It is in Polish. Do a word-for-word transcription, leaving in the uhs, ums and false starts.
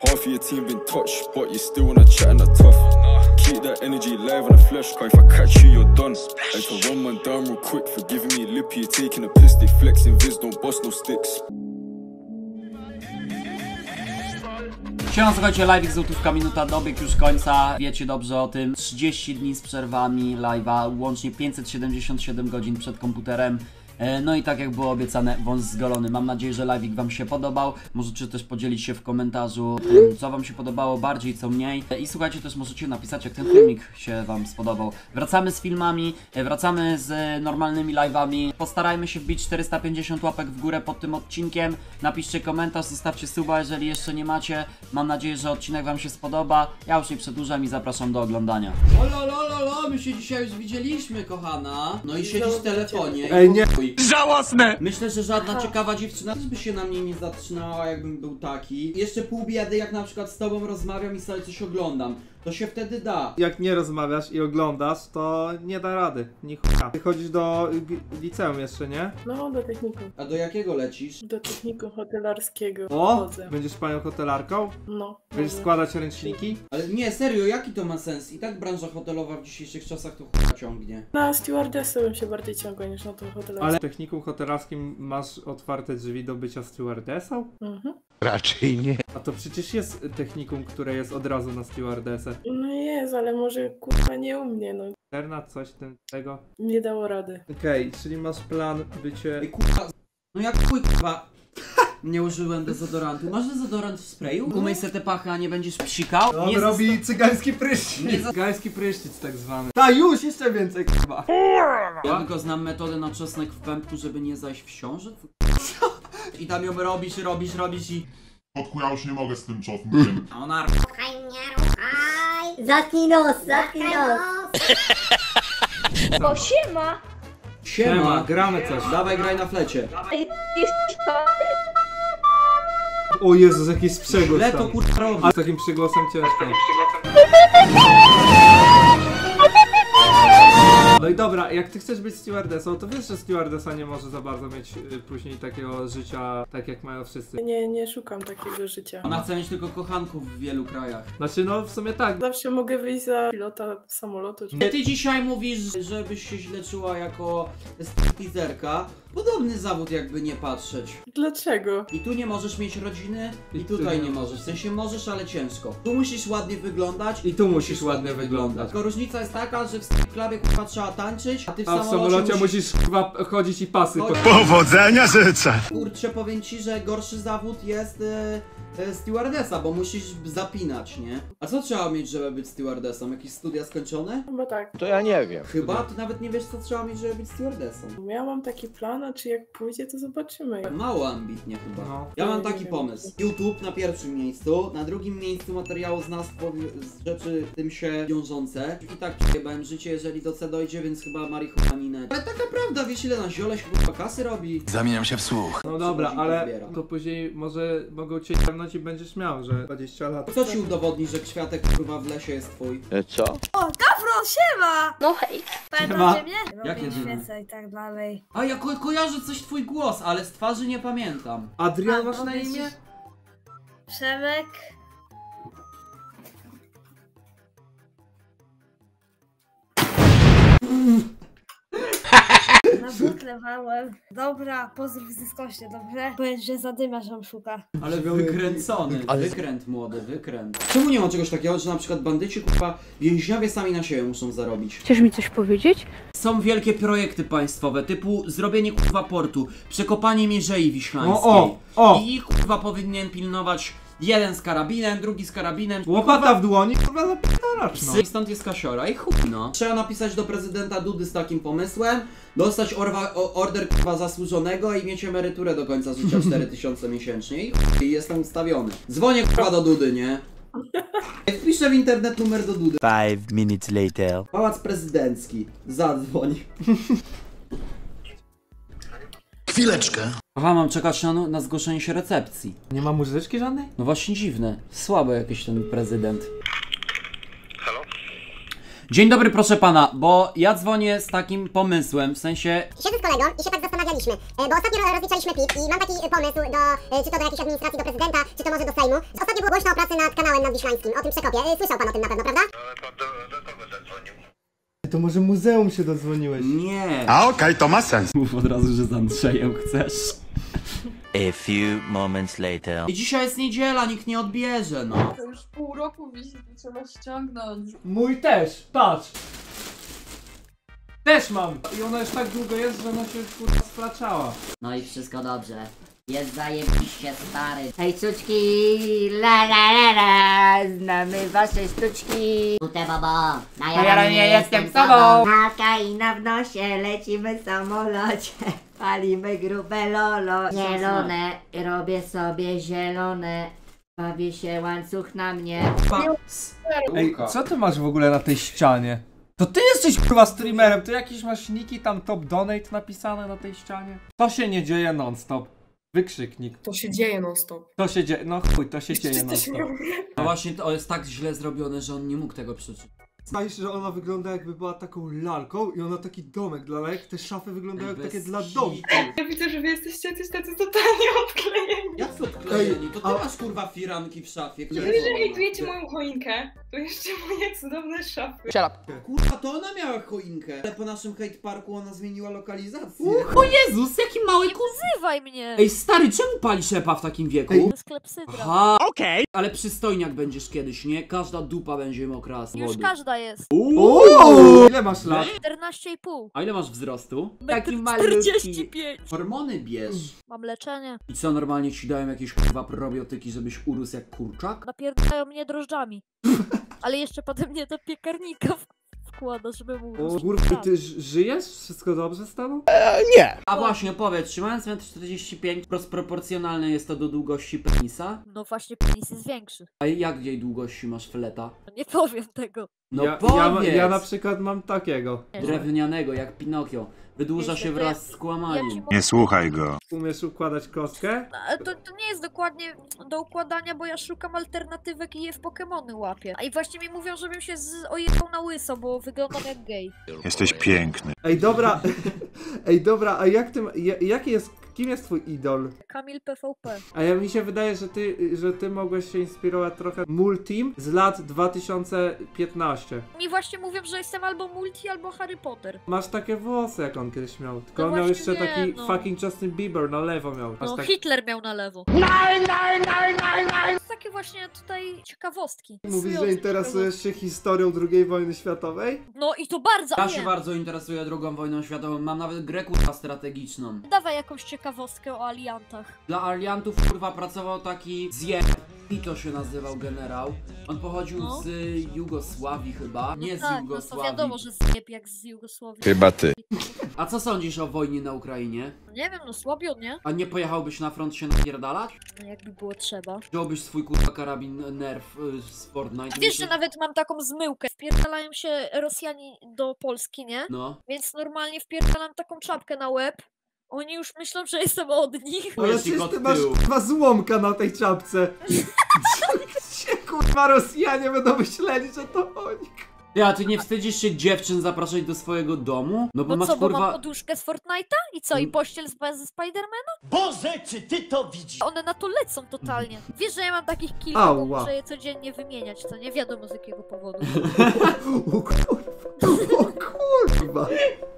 Half of your team been touched, but you still wanna chat and a tough. Keep that energy live in the flesh, cause if I catch you, you're done. I can run man down real quick for giving me lippy, you're taking a piss, they flexing, Viz don't bust no sticks. Siema, słuchajcie, live złotówka, minuta dobiegł już końca, wiecie dobrze o tym. trzydzieści dni z przerwami live'a, łącznie pięćset siedemdziesiąt siedem godzin przed komputerem. No i tak jak było obiecane, wąs zgolony. Mam nadzieję, że live'ik wam się podobał. Możecie też podzielić się w komentarzu tym, co wam się podobało bardziej, co mniej. I słuchajcie, też możecie napisać, jak ten filmik się wam spodobał. Wracamy z filmami, wracamy z normalnymi live'ami. Postarajmy się wbić czterysta pięćdziesiąt łapek w górę pod tym odcinkiem. Napiszcie komentarz, zostawcie suba, jeżeli jeszcze nie macie. Mam nadzieję, że odcinek wam się spodoba. Ja już nie przedłużam i zapraszam do oglądania. Ololololo, my się dzisiaj już widzieliśmy, kochana. No i siedzisz w telefonie. Ej, nie. Żałosne! Myślę, że żadna ciekawa dziewczyna też by się na mnie nie zatrzymała, jakbym był taki. Jeszcze pół biedy, jak na przykład z tobą rozmawiam i sobie coś oglądam. To się wtedy da. Jak nie rozmawiasz i oglądasz, to nie da rady. Nie chuja. Ty chodzisz do liceum jeszcze, nie? No, do technikum. A do jakiego lecisz? Do technikum hotelarskiego. O! Chodzę. Będziesz panią hotelarką? No. Będziesz może. składać ręczniki? Ale nie, serio, jaki to ma sens? I tak branża hotelowa w dzisiejszych czasach to chuja ciągnie. Na stewardessę bym się bardziej ciągła niż na tą hotelarską. Ale w technikum hotelarskim masz otwarte drzwi do bycia stewardessą? Mhm. Raczej nie. A to przecież jest technikum, które jest od razu na stewardessę. No jest, ale może kurwa nie u mnie, no. Internet, coś ten, tego? Nie dało rady. Okej, okay, czyli masz plan bycie... Ej, kurwa, no jak chuj, kurwa. Nie użyłem dezodorantu. Masz dezodorant w sprayu? Umyj se te pachy, a nie będziesz psikał? On nie robi cygański prysznic. Nie za... Cygański prysznic tak zwany. Ta już, jeszcze więcej chyba. Ja tylko znam metodę na czosnek w pępku, żeby nie zajść w ciążę. I tam ją robisz, robisz, robisz i... Kotku, ja już nie mogę z tym czosnkiem. A ona... Ruchaj mnie, ruchaj! Zatnij nos, zatnij nos! O, siema! Siema, Siema, gramy coś. Dawaj, graj na flecie. Jesteś to? O Jezus, jakiś przegłos Źle to tam. kurwa robi. A z takim przegłosem ciężko. No i dobra, jak ty chcesz być stewardessą, to wiesz, że stewardessa nie może za bardzo mieć y, później takiego życia, tak jak mają wszyscy. Nie, nie szukam takiego życia. Ona chce mieć tylko kochanków w wielu krajach. Znaczy, no w sumie tak. Zawsze mogę wyjść za pilota samolotu. Czy... Ty dzisiaj mówisz, żebyś się źle czuła jako stripteaserka. Podobny zawód, jakby nie patrzeć. Dlaczego? I tu nie możesz mieć rodziny, i, I tutaj tu nie nie możesz. W sensie możesz, ale ciężko. Tu musisz ładnie wyglądać. I tu musisz ładnie wyglądać. Tylko różnica jest taka, że w stripclubie kurwa trzeba tańczyć, a ty w A w samolocie, samolocie musisz... musisz chyba chodzić i pasy. Chodź. Po... Powodzenia życzę! Kurczę, powiem ci, że gorszy zawód jest e, e, stewardessa, bo musisz zapinać, nie? A co trzeba mieć, żeby być stewardessą? Jakieś studia skończone? Chyba tak. To ja nie wiem. Chyba? Ty nawet nie wiesz, co trzeba mieć, żeby być stewardessą. Ja mam taki plan, a czy jak pójdzie, to zobaczymy. Mało ambitnie chyba. No. Ja mam Nie taki wiem. pomysł. YouTube na pierwszym miejscu, na drugim miejscu materiałoznawstwo z rzeczy tym się wiążące. I tak przejebałem życie, jeżeli do C dojdzie, więc chyba marihuana minę. Ale taka prawda, wiesz ile na ziole się kurwa kasy robi? Zamieniam się w słuch. No dobra, Przychodzi i ale zbiera. to później może mogą cię ciągnąć i będziesz miał, że dwadzieścia lat. Co ci udowodni, że kwiatek kurwa w lesie jest twój? Co? O, Gawron, siema! No hej. Siema. Pamiętacie mnie? Jakie Robię dymy? świecę i tak dalej. A ja ko kojarzę coś twój głos, ale z twarzy nie pamiętam. Adrian A, masz na powiedz- imię? Przemek. Na butle wałem. Dobra, pozdrów z dyskośnie, dobrze? Powiedz, że zadymiarz nam szuka. Ale wykręcony. Wykręt młody, wykręt. Czemu nie ma czegoś takiego, że na przykład bandyci kurwa więźniowie sami na siebie muszą zarobić? Chcesz mi coś powiedzieć? Są wielkie projekty państwowe, typu zrobienie kurwa portu, przekopanie Mierzei Wiślańskiej. O, o, o. I ich kurwa powinien pilnować jeden z karabinem, drugi z karabinem. Łopata w dłoni, kurwa zapierdalasz, no. Psy. I stąd jest kasiora i chuj no. Trzeba napisać do prezydenta Dudy z takim pomysłem, dostać orwa, o, order kurwa zasłużonego i mieć emeryturę do końca życia cztery tysiące miesięcznie i chuj, i jestem ustawiony. Dzwonię kurwa do Dudy, nie? Wpiszę w internet numer do Dudy. Five minutes later. Pałac prezydencki. Zadzwoń. Chwileczkę. Aha, mam czekać na, na zgłoszenie się recepcji. Nie ma muzyczki żadnej? No właśnie dziwne. Słabo jakiś ten prezydent. Dzień dobry, proszę pana, bo ja dzwonię z takim pomysłem, w sensie... Siedzę z kolegą i się tak zastanawialiśmy, e, bo ostatnio rozliczaliśmy P I T i mam taki e, pomysł do, e, czy to do jakiejś administracji, do prezydenta, czy to może do Sejmu. Ostatnio było głośno o pracy nad kanałem nadwiślańskim, o tym przekopie. E, Słyszał pan o tym na pewno, prawda? To może muzeum się dodzwoniłeś? Nie. A okej, okay, to ma sens. Mów od razu, że z Andrzejem chcesz. A few moments later. I dzisiaj jest niedziela, nikt nie odbierze, no. To już pół roku wisi, to trzeba ściągnąć. Mój też, patrz! Też mam! I ona już tak długo jest, że ona się już kurwa splaczała. No i wszystko dobrze. Jest zajebiście stary. Hej cuczki, la la la la, znamy wasze sztuczki. Ute baba, Na jaranie jestem sobą. Haka i na w nosie, lecimy w samolocie. Palimy grube lolo. Zielone, robię sobie zielone. Bawię się łańcuch na mnie. Ej, co ty masz w ogóle na tej ścianie? To ty jesteś kurwa streamerem, ty jakieś masz niki tam top donate napisane na tej ścianie? To się nie dzieje non stop. Wykrzyknik. To się dzieje non stop. To się dzieje, no chuj, to się dzieje non stop. No właśnie, to jest tak źle zrobione, że on nie mógł tego przeczytać. Znasz, że ona wygląda jakby była taką lalką i ona taki domek dla lalek, te szafy wyglądają jak takie dla domku. Ja widzę, że wy jesteście jacyś tacy totalnie odklejeni. Jak to odklejeni? To ty a- masz kurwa firanki w szafie, które... Wy, że hejtujecie moją choinkę, to jeszcze moje cudowne szafy. Kurwa, to ona miała choinkę. Ale po naszym hate parku ona zmieniła lokalizację. O Jezus, jaki mały kur... Wzywaj mnie! Ej stary, czemu palisz epa w takim wieku? Ej. To jest klepsydra. Aha, okej. Ale przystojniak będziesz kiedyś, nie? Każda dupa będzie mokra z Już wody. każda jest. Uuu, ile masz lat? czternaście i pół. A ile masz wzrostu? Metr czterdzieści pięć. Hormony bierz. Mam leczenie. I co, normalnie ci dają jakieś kurwa probiotyki, żebyś urósł jak kurczak? Napierdają mnie drożdżami. Ale jeszcze potem mnie do piekarnika w- wkłada, żeby mu... O kurwa, ty ż- żyjesz? Wszystko dobrze z tobą? A właśnie, powiedz, czy mając metr czterdzieści pięć proporcjonalne jest to do długości penisa? No właśnie penis jest większy. A jak jej długości masz fleta? No nie powiem tego. No ja, powiedz! ja, ma- ja na przykład mam takiego. Drewnianego, jak Pinokio. Wydłuża Wiesz, się to wraz ja- z Ja kłamaniem. ci Nie słuchaj go. Umiesz układać kostkę? Ale to, to nie jest dokładnie do układania, bo ja szukam alternatywek i je w Pokemony łapię. A i właśnie mi mówią, żebym się z... ojebał na łyso, bo wyglądam jak gej. Jesteś piękny. Ej, dobra, ej, dobra, a jak ty, ja- jaki jest, kim jest twój idol? Kamil P V P. A ja mi się wydaje, że ty, że ty mogłeś się inspirować trochę Multim z lat dwa tysiące piętnaście. Mi właśnie mówią, że jestem albo multi, albo Harry Potter. Masz takie włosy, jak on kiedyś miał. Tylko No on miał właśnie jeszcze taki wiem, no. fucking Justin Bieber na lewo miał. Masz No tak... Hitler miał na lewo. Nein, nein, nein, nein, nein! Takie właśnie tutaj ciekawostki. Mówisz, że Interesujące interesujesz się historią drugiej wojny światowej? No i to bardzo, Ja nie. się bardzo interesuję drugą wojną światową, mam nawet grę kurwa strategiczną. Dawaj jakąś ciekawostkę o aliantach. Dla aliantów kurwa pracował taki zjeb. Pito się nazywał generał. On pochodził No. z Jugosławii chyba. Nie z Tak, no to Jugosławii. wiadomo, że zjeb jak z Jugosławii. Chyba ty. A co sądzisz o wojnie na Ukrainie? No nie wiem, no słabią, nie? A nie pojechałbyś na front się napierdalać? No jakby było trzeba. Wziąłbyś swój kurwa karabin Nerf y, z Fortnite? A wiesz, że nawet mam taką zmyłkę. Wpierdalają się Rosjanie do Polski, nie? No. Więc normalnie wpierdalam taką czapkę na łeb. Oni już myślą, że jestem od nich. Ale Jest ich przecież od ty masz tyłu. kurwa złomka na tej czapce. Gdzie kurwa Rosjanie będą myśleli, że to oni? Ty, a ty nie wstydzisz się dziewczyn zapraszać do swojego domu? No bo No masz co, bo kurwa... mam poduszkę z Fortnite'a? I co, i Mm. pościel z, ze Spidermana? Boże, czy ty to widzisz? One na to lecą totalnie. Wiesz, że ja mam takich kilka, bo Ała. muszę je codziennie wymieniać, co nie wiadomo z jakiego powodu. O kurwa. O kurwa.